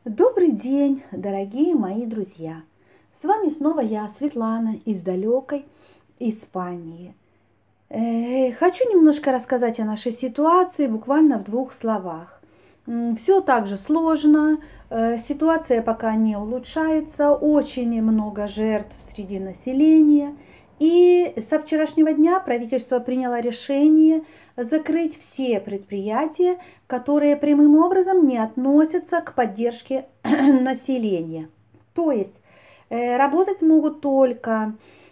Добрый день, дорогие мои друзья! С вами снова я, Светлана, из далекой Испании. Хочу немножко рассказать о нашей ситуации буквально в двух словах. Все так же сложно, ситуация пока не улучшается, очень много жертв среди населения. И со вчерашнего дня правительство приняло решение закрыть все предприятия, которые прямым образом не относятся к поддержке населения. То есть работать могут только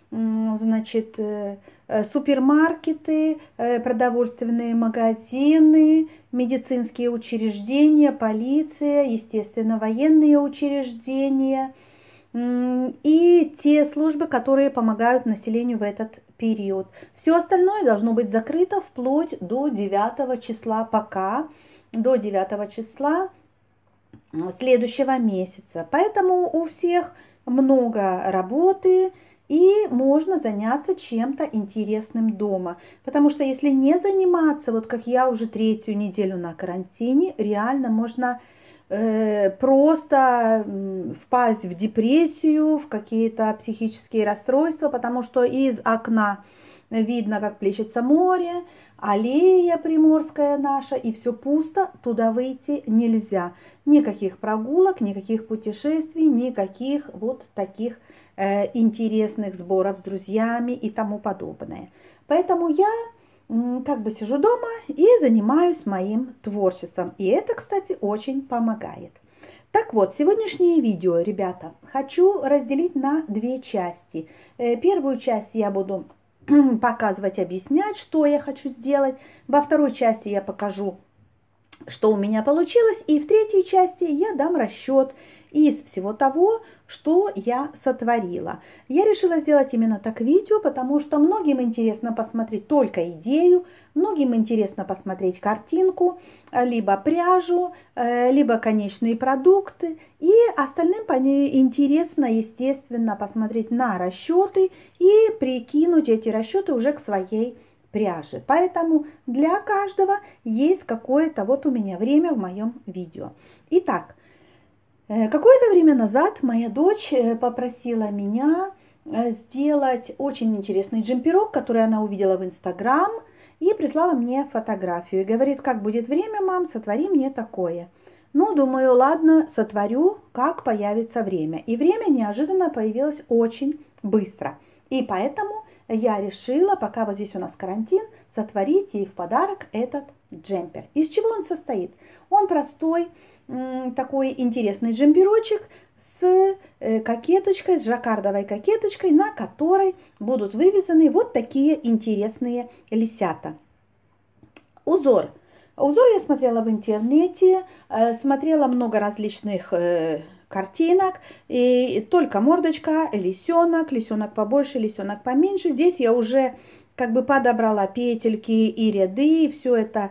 супермаркеты, продовольственные магазины, медицинские учреждения, полиция, естественно, военные учреждения и те службы, которые помогают населению в этот период. Все остальное должно быть закрыто вплоть до 9 числа, пока до 9 числа следующего месяца. Поэтому у всех много работы, и можно заняться чем-то интересным дома. Потому что если не заниматься, вот как я уже третью неделю на карантине, реально можно просто впасть в депрессию, в какие-то психические расстройства, потому что из окна видно, как плещется море, аллея приморская наша, и все пусто, туда выйти нельзя. Никаких прогулок, никаких путешествий, никаких вот таких интересных сборов с друзьями и тому подобное. Поэтому я как бы сижу дома и занимаюсь моим творчеством. И это, кстати, очень помогает. Так вот, сегодняшнее видео, ребята, хочу разделить на две части. Первую часть я буду показывать, объяснять, что я хочу сделать. Во второй части я покажу, что у меня получилось. И в третьей части я дам расчет из всего того, что я сотворила. Я решила сделать именно так видео, потому что многим интересно посмотреть только идею, многим интересно посмотреть картинку, либо пряжу, либо конечные продукты. И остальным интересно, естественно, посмотреть на расчеты и прикинуть эти расчеты уже к своей пряжи. Поэтому для каждого есть какое-то вот у меня время в моем видео. Итак, какое-то время назад моя дочь попросила меня сделать очень интересный джемперок, который она увидела в Инстаграм, и прислала мне фотографию. И говорит: как будет время, мам, сотвори мне такое. Ну, думаю, ладно, сотворю, как появится время. И время неожиданно появилось очень быстро. И поэтому я решила, пока вот здесь у нас карантин, сотворить ей в подарок этот джемпер. Из чего он состоит? Он простой, такой интересный джемперочек с кокеточкой, с жаккардовой кокеточкой, на которой будут вывязаны вот такие интересные лисята. Узор. Узор я смотрела в интернете, смотрела много различных картинок, и только мордочка, лисенок побольше, лисенок поменьше. Здесь я уже как бы подобрала петельки и ряды, все это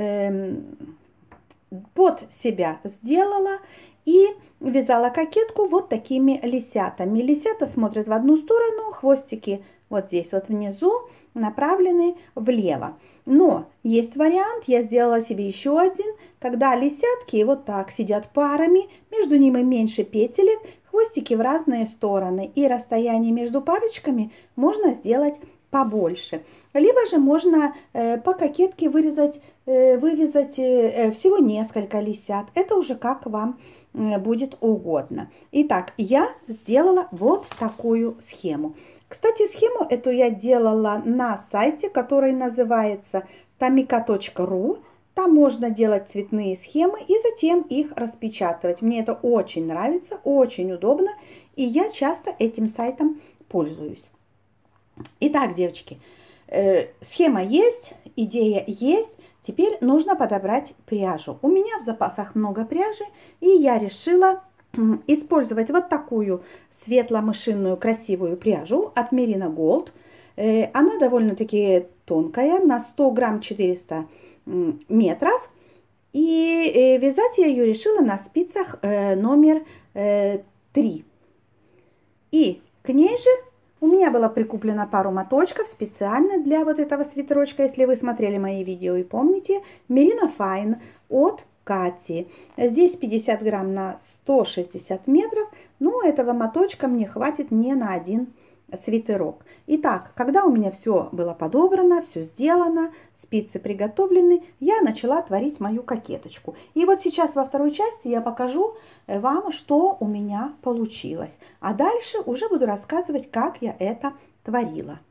под себя сделала и вязала кокетку вот такими лисятами. Лисята смотрят в одну сторону, хвостики вот здесь вот внизу направлены влево. Но есть вариант, я сделала себе еще один, когда лисятки вот так сидят парами, между ними меньше петелек, хвостики в разные стороны, и расстояние между парочками можно сделать побольше. Либо же можно по кокетке вывязать всего несколько лисят. Это уже как вам будет угодно. Итак, я сделала вот такую схему. Кстати, схему эту я делала на сайте, который называется tamika.ru. Там можно делать цветные схемы и затем их распечатывать. Мне это очень нравится, очень удобно, и я часто этим сайтом пользуюсь. Итак, девочки, схема есть, идея есть. Теперь нужно подобрать пряжу. У меня в запасах много пряжи, и я решила использовать вот такую светло-мышиную красивую пряжу от Merino Gold. Она довольно-таки тонкая, на 100 грамм 400 метров. И вязать я ее решила на спицах номер 3. И к ней же у меня было прикуплено пару моточков специально для вот этого свитерочка. Если вы смотрели мои видео и помните, Merino Fine от Кати. Здесь 50 грамм на 160 метров. Но этого моточка мне хватит не на один свитерок. Итак, когда у меня все было подобрано, все сделано, спицы приготовлены, я начала творить мою кокеточку. И вот сейчас во второй части я покажу вам, что у меня получилось. А дальше уже буду рассказывать, как я это творила.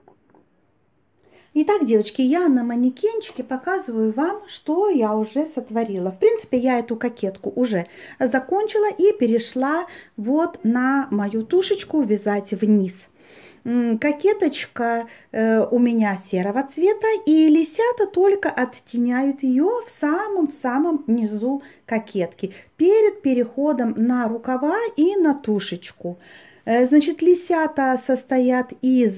Итак, девочки, я на манекенчике показываю вам, что я уже сотворила. В принципе, я эту кокетку уже закончила и перешла вот на мою тушечку вязать вниз. Кокеточка у меня серого цвета, и лисята только оттеняют ее в самом низу кокетки перед переходом на рукава и на тушечку. Значит, лисята состоят из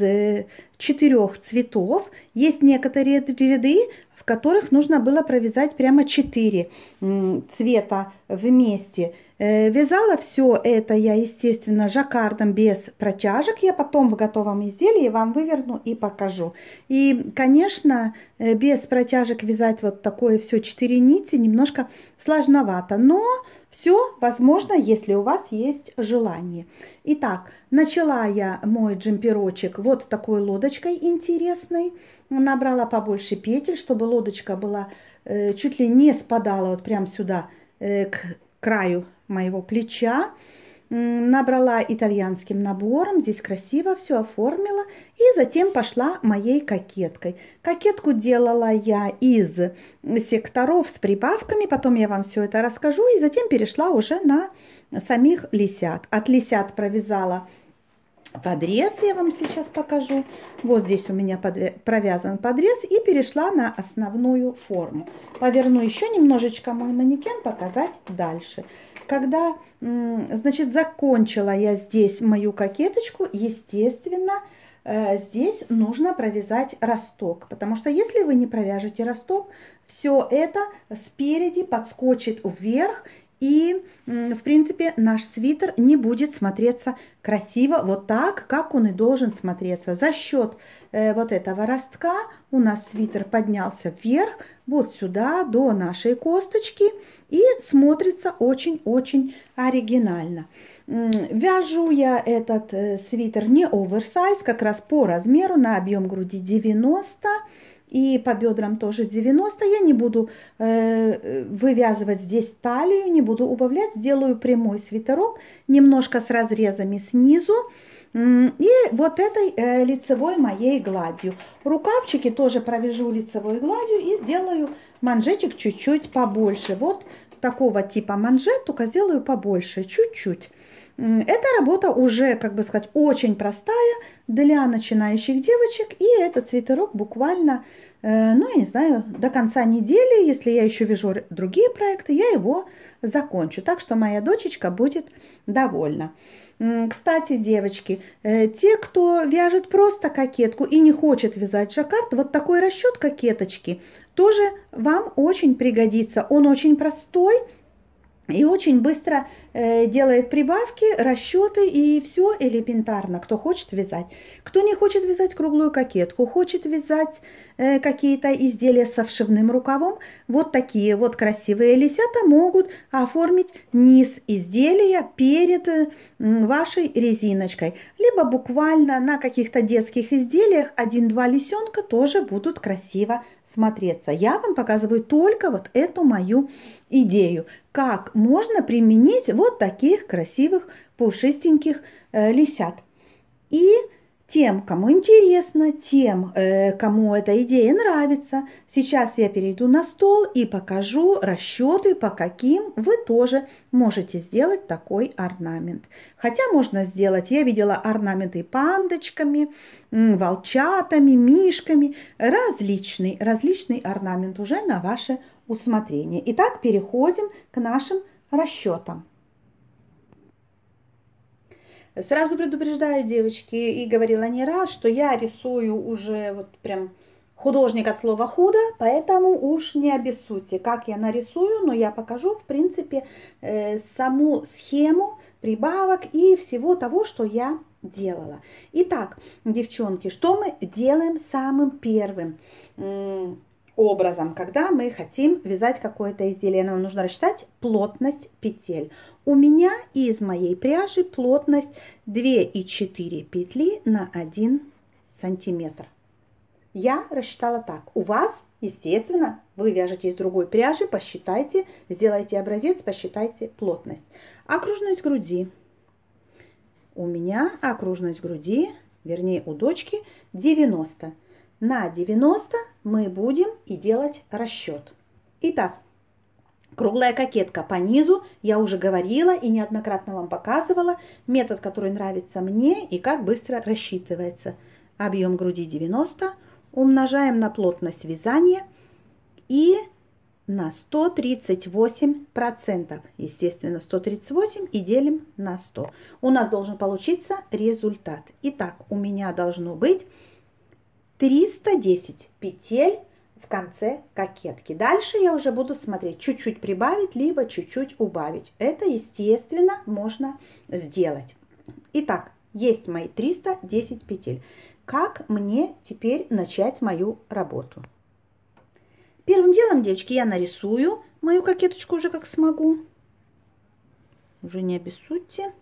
4 цветов. Есть некоторые ряды, в которых нужно было провязать прямо 4 цвета вместе. Вязала все это я, естественно, жаккардом без протяжек. Я потом в готовом изделии вам выверну и покажу. И, конечно, без протяжек вязать вот такое все 4 нити немножко сложновато. Но все возможно, если у вас есть желание. Итак, начала я мой джемперочек вот такой лодочкой интересной. Набрала побольше петель, чтобы лодочка была чуть ли не спадала вот прям сюда к краю моего плеча. Набрала итальянским набором, здесь красиво все оформила, и затем пошла моей кокеткой. Кокетку делала я из секторов с прибавками, потом я вам все это расскажу, и затем перешла уже на самих лисят. От лисят провязала подрез, я вам сейчас покажу. Вот здесь у меня провязан подрез, и перешла на основную форму. Поверну еще немножечко мой манекен, показать дальше. Когда, значит, закончила я здесь мою кокеточку, естественно, здесь нужно провязать росток, потому что если вы не провяжете росток, все это спереди подскочит вверх, и, в принципе, наш свитер не будет смотреться красиво вот так, как он и должен смотреться. За счет вот этого ростка у нас свитер поднялся вверх, вот сюда, до нашей косточки, и смотрится очень-очень оригинально. Вяжу я этот свитер не оверсайз, как раз по размеру, на объем груди 90. И по бедрам тоже 90. Я не буду вывязывать здесь талию, не буду убавлять. Сделаю прямой свитерок, немножко с разрезами снизу. И вот этой лицевой моей гладью. Рукавчики тоже провяжу лицевой гладью и сделаю манжетик чуть-чуть побольше. Вот такого типа манжет, только сделаю побольше, чуть-чуть. Эта работа уже, как бы сказать, очень простая для начинающих девочек. И этот свитерок буквально, ну, я не знаю, до конца недели, если я еще вяжу другие проекты, я его закончу. Так что моя дочечка будет довольна. Кстати, девочки, те, кто вяжет просто кокетку и не хочет вязать жаккард, вот такой расчет кокеточки тоже вам очень пригодится. Он очень простой и очень быстро делает прибавки, расчеты, и все элементарно, кто хочет вязать. Кто не хочет вязать круглую кокетку, хочет вязать какие-то изделия со вшивным рукавом, вот такие вот красивые лисята могут оформить низ изделия перед вашей резиночкой. Либо буквально на каких-то детских изделиях 1-2 лисенка тоже будут красиво смотреться. Я вам показываю только вот эту мою идею, как можно применить вот таких красивых пушистеньких лисят. И тем, кому интересно, тем, кому эта идея нравится, сейчас я перейду на стол и покажу расчеты, по каким вы тоже можете сделать такой орнамент. Хотя можно сделать, я видела орнаменты пандочками, волчатами, мишками, различный орнамент уже на ваше усмотрение. Итак, переходим к нашим расчетам. Сразу предупреждаю, девочки, и говорила не раз, что я рисую уже вот прям художник от слова худо, поэтому уж не обессудьте, как я нарисую, но я покажу, в принципе, саму схему прибавок и всего того, что я делала. Итак, девчонки, что мы делаем самым первым? образом, когда мы хотим вязать какое-то изделие, нам нужно рассчитать плотность петель. У меня из моей пряжи плотность 2,4 петли на 1 сантиметр. Я рассчитала так. У вас, естественно, вы вяжете из другой пряжи, посчитайте, сделайте образец, посчитайте плотность. Окружность груди. У меня окружность груди, вернее у дочки, 90. На 90 мы будем и делать расчет. Итак, круглая кокетка по низу, я уже говорила и неоднократно вам показывала метод, который нравится мне и как быстро рассчитывается. Объем груди 90, умножаем на плотность вязания и на 138%. Естественно, 138 и делим на 100. У нас должен получиться результат. Итак, у меня должно быть 310 петель в конце кокетки. Дальше я уже буду смотреть, чуть-чуть прибавить, либо чуть-чуть убавить. Это, естественно, можно сделать. Итак, есть мои 310 петель. Как мне теперь начать мою работу? Первым делом, девочки, я нарисую мою кокеточку уже как смогу. Уже не обессудьте.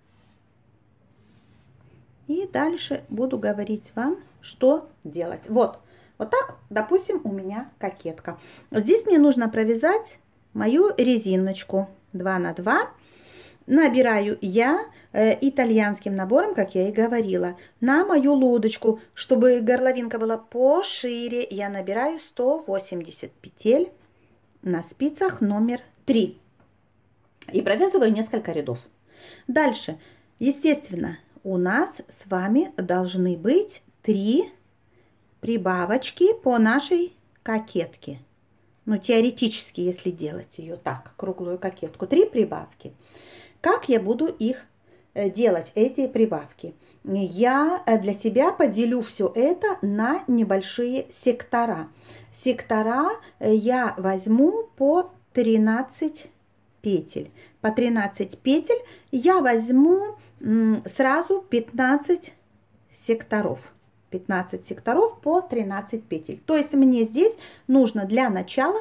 И дальше буду говорить вам, что делать. Вот так, допустим, у меня кокетка. Здесь мне нужно провязать мою резиночку 2 на 2. Набираю я итальянским набором, как я и говорила, на мою лодочку. Чтобы горловинка была пошире, я набираю 180 петель на спицах номер 3. И провязываю несколько рядов. Дальше, естественно, у нас с вами должны быть 3 прибавочки по нашей кокетке. Ну, теоретически, если делать ее так, круглую кокетку, 3 прибавки. Как я буду их делать, эти прибавки? Я для себя поделю все это на небольшие сектора. Сектора я возьму по 13 петель. По 13 петель я возьму сразу 15 секторов. 15 секторов по 13 петель. То есть мне здесь нужно для начала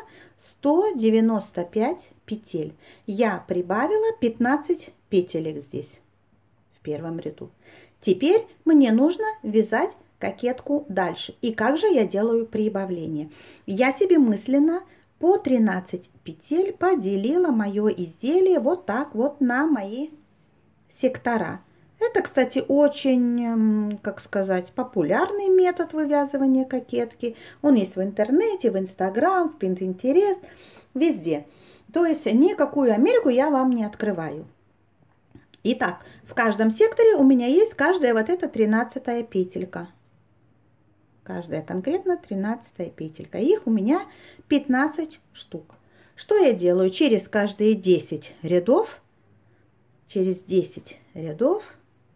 195 петель. Я прибавила 15 петелек здесь в первом ряду. Теперь мне нужно вязать кокетку дальше. И как же я делаю прибавление? Я себе мысленно по 13 петель поделила мое изделие вот так вот на мои сектора. Это, кстати, очень, как сказать, популярный метод вывязывания кокетки. Он есть в интернете, в Инстаграм, в Пинтерест, везде. То есть никакую Америку я вам не открываю. Итак, в каждом секторе у меня есть каждая вот эта 13-я петелька. Каждая конкретно 13-я петелька. Их у меня 15 штук. Что я делаю? Через каждые 10 рядов, через 10 рядов,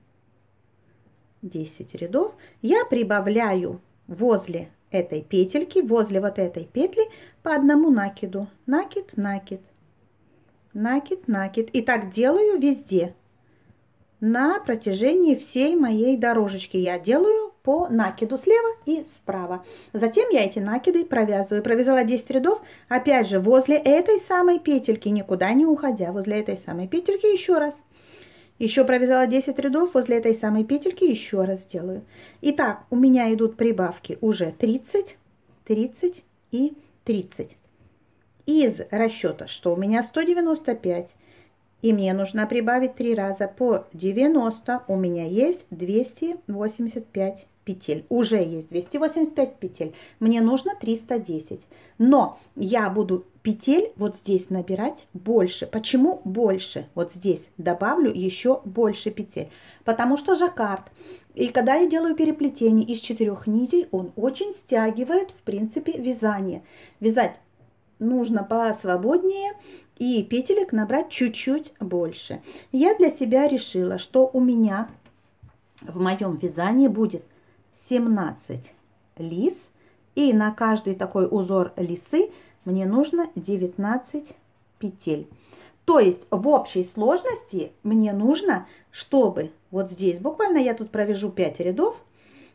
я прибавляю возле этой петельки, возле вот этой петли по одному накиду. Накид, накид, накид, накид. И так делаю везде. На протяжении всей моей дорожечки я делаю по накиду слева и справа. Затем я эти накиды провязываю. Провязала 10 рядов, опять же, возле этой самой петельки, никуда не уходя, возле этой самой петельки еще раз. Еще провязала 10 рядов, возле этой самой петельки еще раз делаю. Итак, у меня идут прибавки уже 30, 30 и 30. Из расчета, что у меня 195, и мне нужно прибавить 3 раза по 90, у меня есть 285 петель. Уже есть 285 петель. Мне нужно 310. Но я буду петель вот здесь набирать больше. Почему больше? Вот здесь добавлю еще больше петель. Потому что жаккард. И когда я делаю переплетение из 4 нитей, он очень стягивает, в принципе, вязание. Вязать нужно посвободнее и петелек набрать чуть-чуть больше. Я для себя решила, что у меня в моем вязании будет 17 лис, и на каждый такой узор лисы мне нужно 19 петель. То есть в общей сложности мне нужно, чтобы вот здесь буквально я тут провяжу 5 рядов,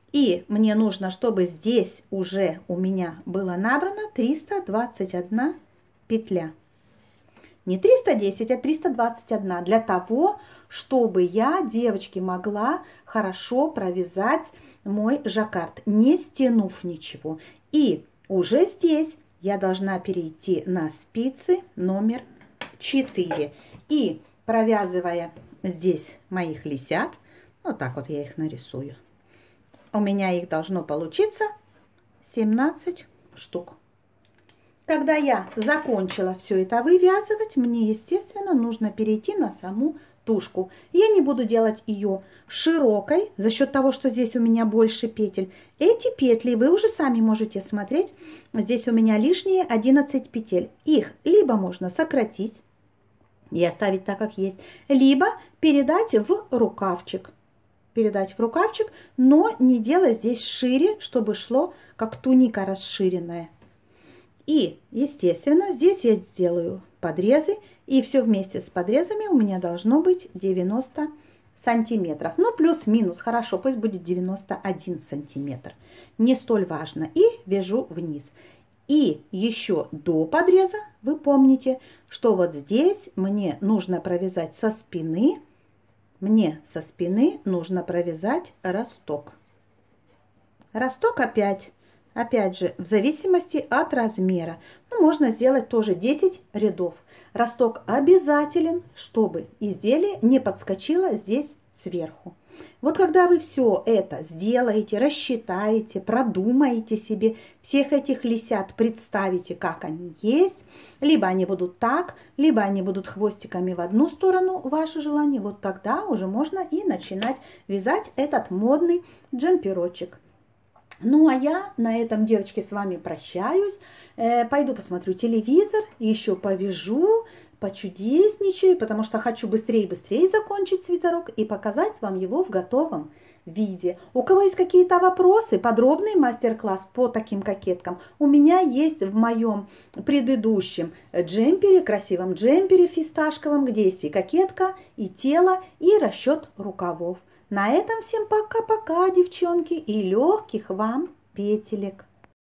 И мне нужно, чтобы здесь уже у меня было набрано 321 петля. Не 310, а 321. Для того, чтобы я, девочки, могла хорошо провязать мой жаккард, не стянув ничего. И уже здесь я должна перейти на спицы номер 4. И провязывая здесь моих лисят, вот так вот я их нарисую, у меня их должно получиться 17 штук. Когда я закончила все это вывязывать, мне, естественно, нужно перейти на саму тушку. Я не буду делать ее широкой за счет того, что здесь у меня больше петель. Эти петли вы уже сами можете смотреть. Здесь у меня лишние 11 петель. Их либо можно сократить и оставить так, как есть, либо передать в рукавчик. Но не делать здесь шире, чтобы шло как туника расширенная. И, естественно, здесь я сделаю подрезы, и все вместе с подрезами у меня должно быть 90 сантиметров. Ну, плюс-минус, хорошо, пусть будет 91 сантиметр. Не столь важно. И вяжу вниз. И еще до подреза вы помните, что вот здесь мне нужно провязать со спины, нужно провязать росток. Росток Опять же, в зависимости от размера. Ну, можно сделать тоже 10 рядов. Росток обязателен, чтобы изделие не подскочило здесь сверху. Вот когда вы все это сделаете, рассчитаете, продумаете себе, всех этих лисят представите, как они есть, либо они будут так, либо они будут хвостиками в одну сторону, ваше желание, вот тогда уже можно и начинать вязать этот модный джемперочек. Ну, а я на этом, девочки, с вами прощаюсь. Пойду посмотрю телевизор, еще повяжу, почудесничаю, потому что хочу быстрее закончить свитерок и показать вам его в готовом виде. У кого есть какие-то вопросы, подробный мастер-класс по таким кокеткам у меня есть в моем предыдущем джемпере, красивом джемпере фисташковом, где есть и кокетка, и тело, и расчет рукавов. На этом всем пока-пока, девчонки, и легких вам петелек.